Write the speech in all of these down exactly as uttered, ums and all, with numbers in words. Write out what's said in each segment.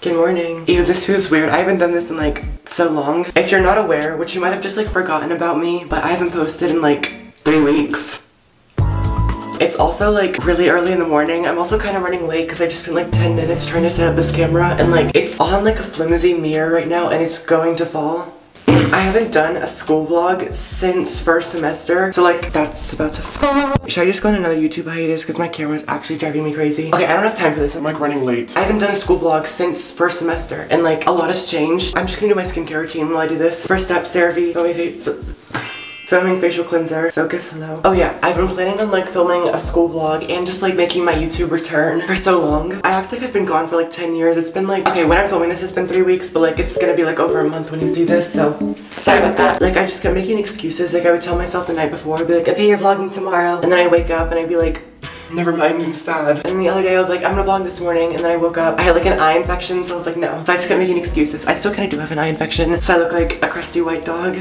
Good morning. Ew, this feels weird. I haven't done this in like so long. If you're not aware, which you might have just like forgotten about me, but I haven't posted in like three weeks. It's also like really early in the morning. I'm also kind of running late because I just spent like ten minutes trying to set up this camera and like it's on like a flimsy mirror right now and it's going to fall. I haven't done a school vlog since first semester, so like that's about to fall. Should I just go on another YouTube hiatus because my camera is actually driving me crazy? Okay, I don't have time for this. I'm like running late. I haven't done a school vlog since first semester and like a lot has changed. I'm just gonna do my skincare routine while I do this. First step, CeraVe, filming facial cleanser. Focus, hello. Oh yeah, I've been planning on like filming a school vlog and just like making my YouTube return for so long. I act like I've been gone for like ten years. It's been like, okay, when I'm filming this it's been three weeks, but like it's gonna be like over a month when you see this, so sorry about that. Like I just kept making excuses. Like I would tell myself the night before, I'd be like, okay, you're vlogging tomorrow. And then I'd wake up and I'd be like, never mind, I'm sad. And then the other day I was like, I'm gonna vlog this morning, and then I woke up, I had like an eye infection, so I was like, no. So I just kept making excuses. I still kinda do have an eye infection, so I look like a crusty white dog.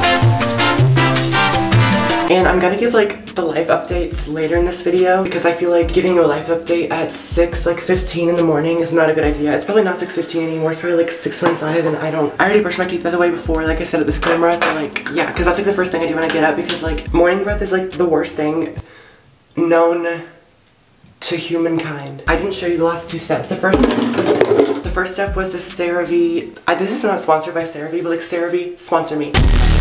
And I'm gonna give like the life updates later in this video because I feel like giving you a life update at six like fifteen in the morning is not a good idea. It's probably not six fifteen anymore, it's probably like six twenty-five and I don't- I already brushed my teeth by the way before like I set up this camera, so like yeah, because that's like the first thing I do when I get up because like morning breath is like the worst thing known to humankind. I didn't show you the last two steps. The first the first step was the CeraVe. I, this is not sponsored by CeraVe, but like CeraVe, sponsor me.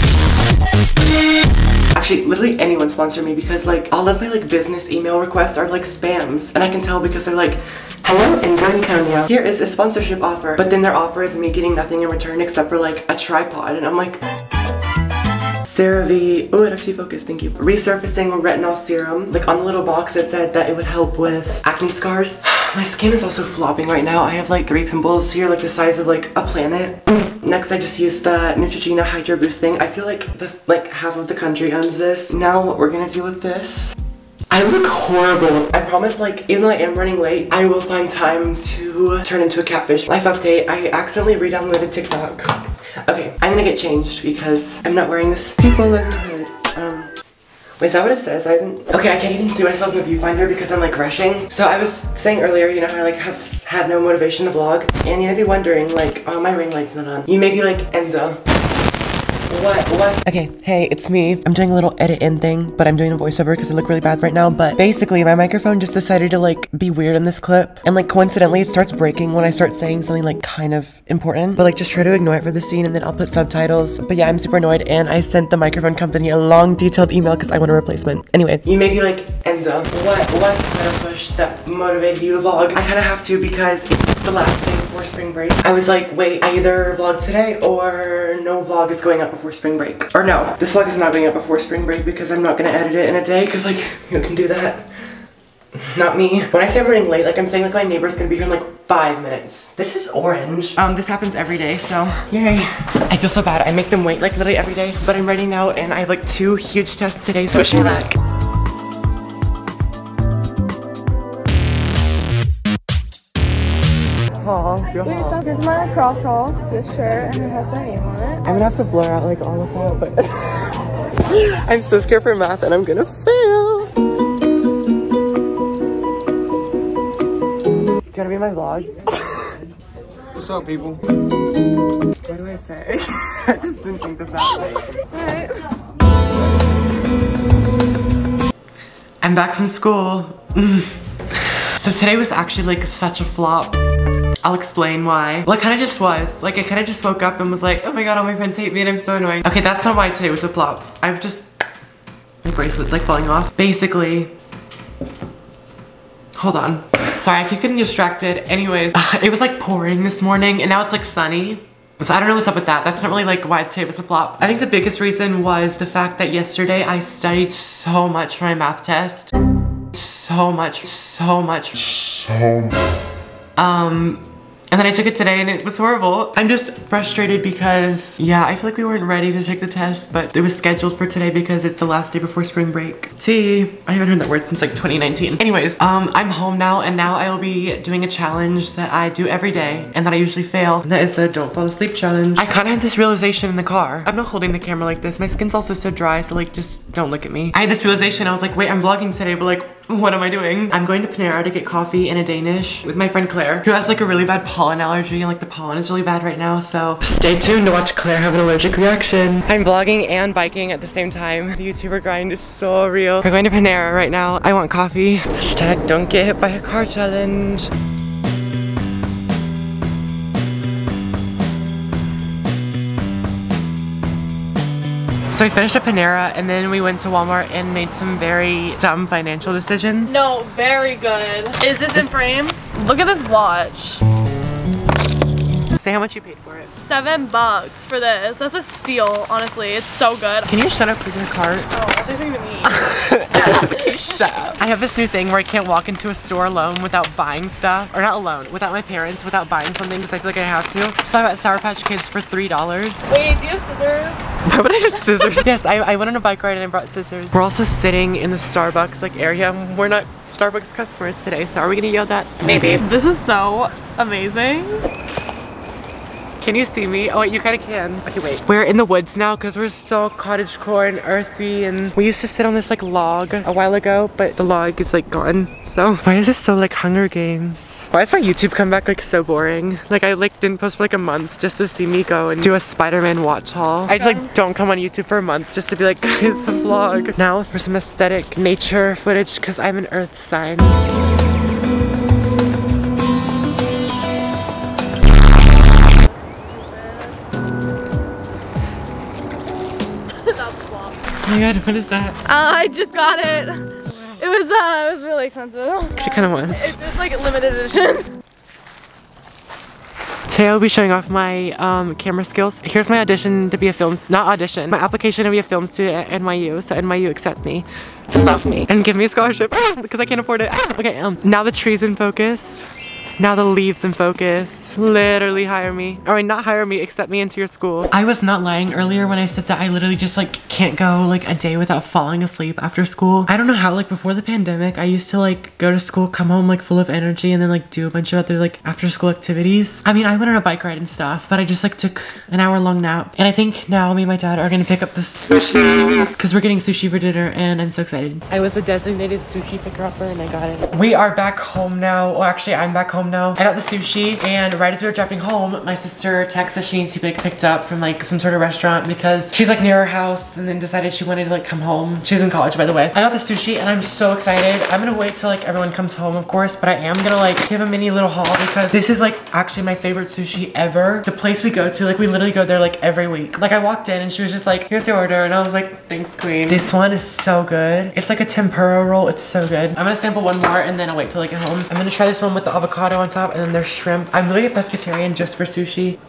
Actually, literally anyone sponsor me because like all of my like business email requests are like spams and I can tell because they're like, hello and Antonio, here is a sponsorship offer, but then their offer is me getting nothing in return except for like a tripod and I'm like, CeraVe, oh it actually focused, thank you. Resurfacing retinol serum. Like on the little box it said that it would help with acne scars. My skin is also flopping right now. I have like three pimples here like the size of like a planet. Next I just used the Neutrogena Hydro Boost thing. I feel like the like half of the country owns this. Now what we're gonna do with this. I look horrible. I promise like even though I am running late, I will find time to turn into a catfish. Life update, I accidentally re-downloaded TikTok. Okay, I'm gonna get changed because I'm not wearing this. People are good. Um, wait, is that what it says? I haven't. Okay, I can't even see myself in the viewfinder because I'm like rushing. So I was saying earlier, you know how I like have had no motivation to vlog, and you may be wondering like, oh my ring light's not on. You may be like, Enzo. What? What? Okay, hey, it's me. I'm doing a little edit in thing, but I'm doing a voiceover because I look really bad right now. But basically, my microphone just decided to like be weird in this clip. And like coincidentally, it starts breaking when I start saying something like kind of important. But like just try to ignore it for the scene and then I'll put subtitles. But yeah, I'm super annoyed and I sent the microphone company a long detailed email because I want a replacement. Anyway, you may be like, Enzo, what was the kind of push that motivated you to vlog? I kind of have to because it's the last day before spring break. I was like, wait, I either vlog today or no vlog is going up before spring break. Or no, this vlog is not going up before spring break because I'm not gonna edit it in a day because like, who can do that? Not me. When I say I'm running late, like I'm saying like my neighbor's gonna be here in like five minutes. This is orange. Um, this happens every day, so yay. I feel so bad. I make them wait like literally every day, but I'm ready now and I have like two huge tests today, so wish me luck. Haul. Do a Wait, haul. so here's my lacrosse haul. It's this shirt and it has my name on it. I'm gonna have to blur out like all of that, but I'm so scared for math and I'm gonna fail. Do you wanna be in my vlog? What's up, people? What do I say? I just didn't think this out. Alright. I'm back from school. So today was actually like such a flop. I'll explain why. Well, it kind of just was. Like, I kind of just woke up and was like, oh my god, all my friends hate me and I'm so annoying. Okay, that's not why today was a flop. I've just... My bracelet's like falling off. Basically... Hold on. Sorry, I keep getting distracted. Anyways, uh, it was like pouring this morning and now it's like sunny. So I don't know what's up with that. That's not really like why today was a flop. I think the biggest reason was the fact that yesterday I studied so much for my math test. So much, so much. So much. Um... And then I took it today and it was horrible. I'm just frustrated because, yeah, I feel like we weren't ready to take the test, but it was scheduled for today because it's the last day before spring break. T. I haven't heard that word since like twenty nineteen. Anyways, um, I'm home now and now I will be doing a challenge that I do every day and that I usually fail. And that is the don't fall asleep challenge. I kind of had this realization in the car. I'm not holding the camera like this. My skin's also so dry, so like just don't look at me. I had this realization. I was like, wait, I'm vlogging today, but like, What am I doing? I'm going to Panera to get coffee and a Danish with my friend Claire, who has like a really bad pollen allergy, and like the pollen is really bad right now, so stay tuned to watch Claire have an allergic reaction. I'm vlogging and biking at the same time. The YouTuber grind is so real. We're going to Panera right now. I want coffee. Hashtag don't get hit by a car challenge. So we finished at Panera and then we went to Walmart and made some very dumb financial decisions. No, very good. Is this, this in frame? Look at this watch. Say how much you paid for it. Seven bucks for this. That's a steal, honestly. It's so good. Can you shut up with your cart? Oh, what are they to me? Shut up. I have this new thing where I can't walk into a store alone without buying stuff. Or not alone, without my parents, without buying something because I feel like I have to. So I got Sour Patch Kids for three dollars. Wait, do you have scissors? Why would I have scissors? Yes, I, I went on a bike ride and I brought scissors. We're also sitting in the Starbucks like area. We're not Starbucks customers today, so are we gonna yell at? Maybe. This is so amazing. Can you see me? Oh wait, you kind of can. Okay, wait. We're in the woods now because we're so cottagecore and earthy, and we used to sit on this like log a while ago, but the log is like gone. So why is this so like Hunger Games? Why is my YouTube comeback like so boring? Like I like didn't post for like a month just to see me go and do a Spider-Man watch haul. I just like don't come on YouTube for a month just to be like, guys, a vlog. Now for some aesthetic nature footage because I'm an earth sign. Oh my god, what is that? Uh, I just got it. It was uh, it was really expensive. Actually, kind of was. It's just like a limited edition. Today I'll be showing off my um, camera skills. Here's my audition to be a film, not audition, my application to be a film student at N Y U. So N Y U accept me and love me and give me a scholarship because I can't afford it. Okay, um, now the tree's in focus. Now the leaves in focus. Literally hire me. Or not hire me, accept me into your school. I was not lying earlier when I said that I literally just like can't go like a day without falling asleep after school. I don't know how, like before the pandemic, I used to like go to school, come home like full of energy and then like do a bunch of other like after school activities. I mean, I went on a bike ride and stuff, but I just like took an hour long nap. And I think now me and my dad are gonna pick up the sushi because we're getting sushi for dinner and I'm so excited. I was the designated sushi picker upper and I got it. We are back home now. Well, actually I'm back home now. I got the sushi and right as we were driving home, my sister texted us she needs to be like picked up from like some sort of restaurant because she's like near her house and then decided she wanted to like come home. She's in college, by the way. I got the sushi and I'm so excited. I'm gonna wait till like everyone comes home, of course, but I am gonna like give a mini little haul because this is like actually my favorite sushi ever. The place we go to, like we literally go there like every week. Like I walked in and she was just like, here's the order, and I was like, thanks queen. This one is so good. It's like a tempura roll. It's so good. I'm gonna sample one more and then I'll wait till I get home. I'm gonna try this one with the avocado on top and then there's shrimp. I'm literally a pescatarian just for sushi.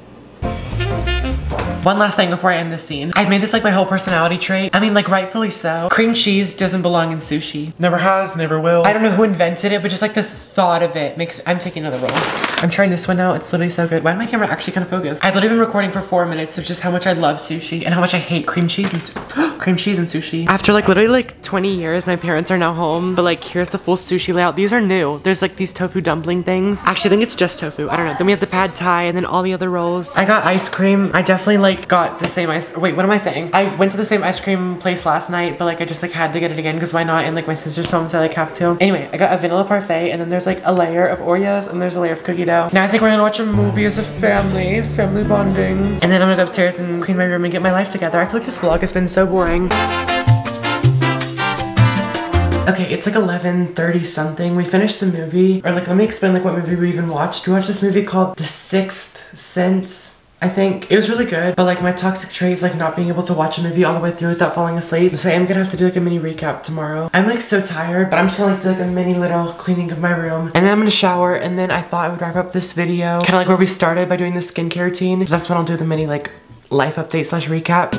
One last thing before I end this scene. I've made this like my whole personality trait. I mean, like rightfully so. Cream cheese doesn't belong in sushi. Never has, never will. I don't know who invented it, but just like the thought of it makes, I'm taking another roll. I'm trying this one out. It's literally so good. Why did my camera actually kind of focus? I've literally been recording for four minutes of just how much I love sushi and how much I hate cream cheese and su cream cheese and sushi. After like literally like twenty years, my parents are now home, but like here's the full sushi layout. These are new. There's like these tofu dumpling things. Actually, I think it's just tofu. I don't know. Then we have the pad thai and then all the other rolls. I got ice cream. I definitely like got the same ice, wait, what am I saying? I went to the same ice cream place last night, but like I just like had to get it again because why not? And like my sister's home, so I like have to. Anyway, I got a vanilla parfait and then there's like a layer of Oreos and there's a layer of cookie dough. Now I think we're gonna watch a movie as a family, family bonding. And then I'm gonna go upstairs and clean my room and get my life together. I feel like this vlog has been so boring. Okay, it's like eleven thirty something. We finished the movie, or like let me explain like what movie we even watched. We watched this movie called The Sixth Sense. I think it was really good, but like my toxic trait is like not being able to watch a movie all the way through without falling asleep. So I am gonna have to do like a mini recap tomorrow. I'm like so tired, but I'm just gonna like do like a mini little cleaning of my room. And then I'm gonna shower, and then I thought I would wrap up this video kind of like where we started by doing the skincare routine. So that's when I'll do the mini like life update slash recap.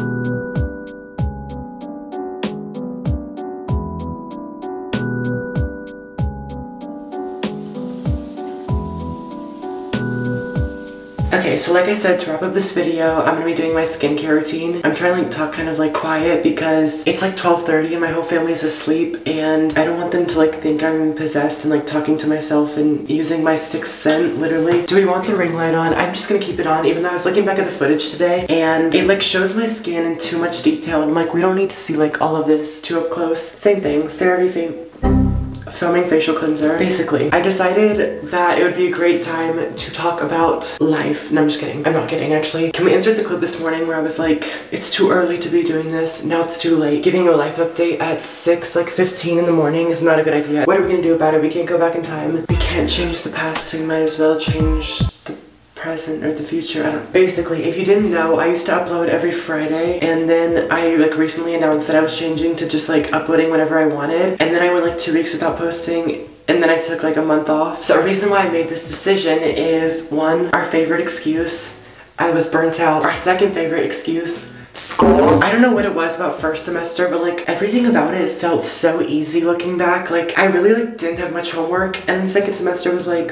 Okay, so like I said, to wrap up this video, I'm gonna be doing my skincare routine. I'm trying to like talk kind of like quiet because it's like twelve thirty and my whole family's asleep and I don't want them to like think I'm possessed and like talking to myself and using my sixth sense, literally. Do we want the ring light on? I'm just gonna keep it on even though I was looking back at the footage today and it like shows my skin in too much detail and I'm like, we don't need to see like all of this too up close. Same thing, CeraVe. filming facial cleanser. Basically, I decided that it would be a great time to talk about life. No, I'm just kidding. I'm not kidding, actually. Can we insert the clip this morning where I was like, it's too early to be doing this. Now it's too late. Giving you a life update at six, like fifteen in the morning is not a good idea. What are we gonna do about it? We can't go back in time. We can't change the past, so we might as well change the present or the future. I don't. Basically, if you didn't know, I used to upload every Friday, and then I like recently announced that I was changing to just like uploading whenever I wanted, and then I went like two weeks without posting. And then I took like a month off. So a reason why I made this decision is one, our favorite excuse, I was burnt out. Our second favorite excuse, school. I don't know what it was about first semester, but like everything about it felt so easy looking back. Like I really like didn't have much homework, and then second semester was like,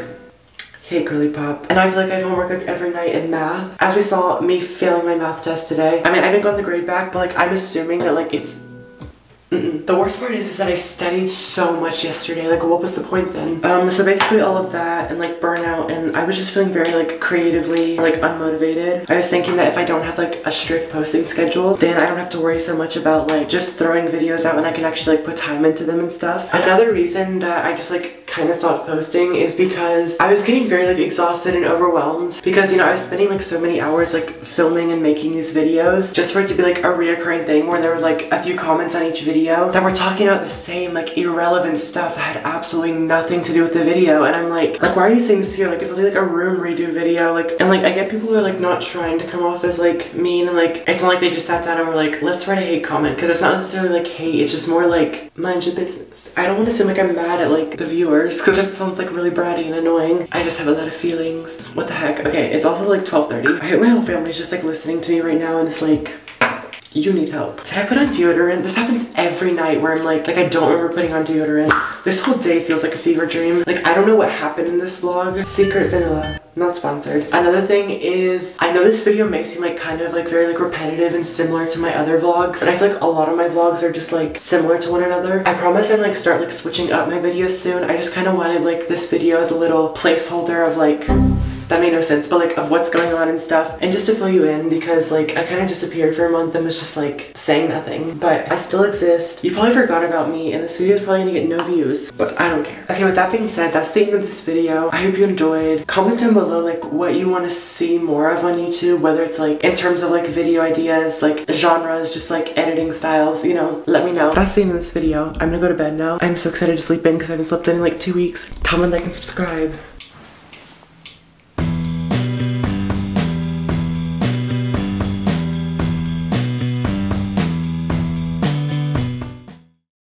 hey girly pop. And I feel like I have homework like every night in math. As we saw me failing my math test today. I mean, I haven't gotten the grade back, but like I'm assuming that like it's Mm-mm. The worst part is, is that I studied so much yesterday. Like, what was the point then? Um, so basically all of that and like burnout, and I was just feeling very like creatively like unmotivated. I was thinking that if I don't have like a strict posting schedule, then I don't have to worry so much about like just throwing videos out, and I can actually like put time into them and stuff. Another reason that I just like kind of stopped posting is because I was getting very like exhausted and overwhelmed, because you know I was spending like so many hours like filming and making these videos just for it to be like a reoccurring thing where there were like a few comments on each video that were talking about the same like irrelevant stuff that had absolutely nothing to do with the video, and I'm like, like why are you saying this here? Like it's literally like a room redo video, like, and like I get people who are like not trying to come off as like mean, and like it's not like they just sat down and were like, let's write a hate comment, because it's not necessarily like hate, it's just more like mind your business. I don't want to seem like I'm mad at like the viewers, because that sounds like really bratty and annoying. I just have a lot of feelings. What the heck? Okay, it's also like twelve thirty. I hope my whole family's just like listening to me right now and it's like, you need help. Did I put on deodorant? This happens every night where I'm like, like I don't remember putting on deodorant. This whole day feels like a fever dream. Like I don't know what happened in this vlog. Secret vanilla, not sponsored. Another thing is, I know this video may seem like kind of like very like repetitive and similar to my other vlogs, but I feel like a lot of my vlogs are just like similar to one another. I promise I'm like start like switching up my videos soon. I just kind of wanted like this video as a little placeholder of like, that made no sense, but like of what's going on and stuff, and just to fill you in, because like I kind of disappeared for a month and was just like saying nothing, but I still exist. You probably forgot about me and this video is probably gonna get no views, but I don't care. Okay, with that being said, that's the end of this video. I hope you enjoyed. Comment down below like what you want to see more of on YouTube, whether it's like in terms of like video ideas, like genres, just like editing styles, you know, let me know. That's the end of this video. I'm gonna go to bed now. I'm so excited to sleep in because I haven't slept in in like two weeks. Comment, like, and subscribe.